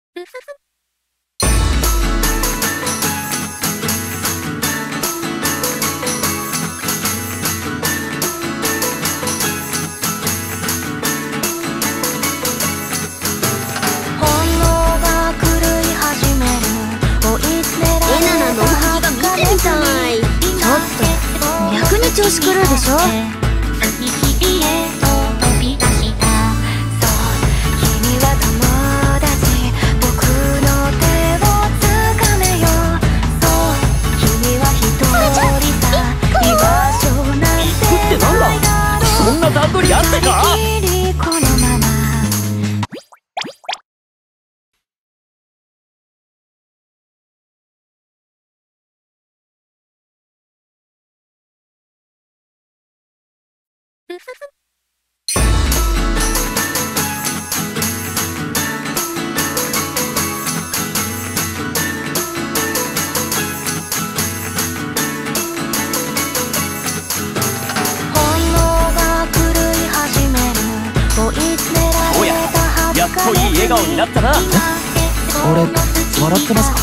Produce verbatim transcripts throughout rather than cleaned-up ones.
調子狂うでしょ。 そんな段取りあったか？おや、やっといい笑顔になったな。 俺、笑ってますか？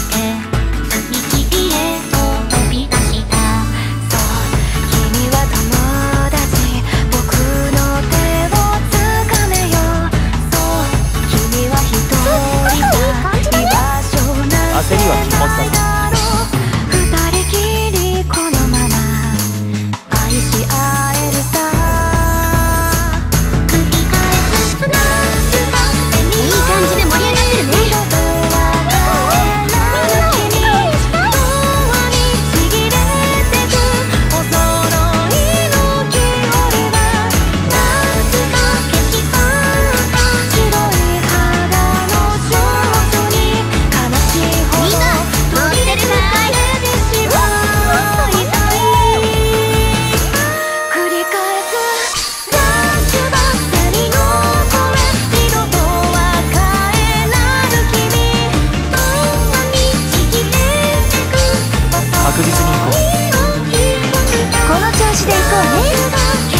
焦りは禁物だぞ。 確実に行こう。 この調子で行こうね。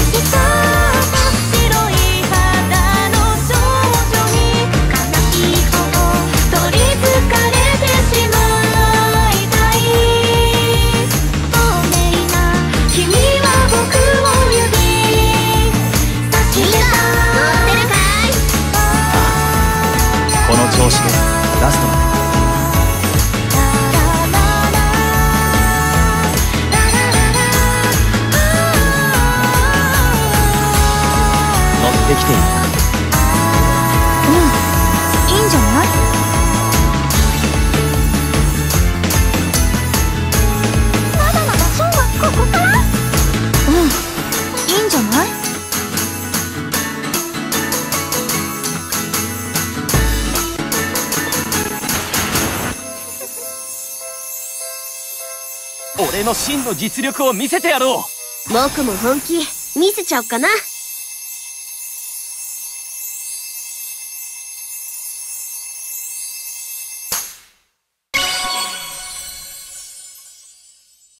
この調子でラストまで。できている。 うん、いいんじゃない？まだまだショーはここから？うん、いいんじゃない？ 俺の真の実力を見せてやろう。 僕も本気見せちゃおっかな。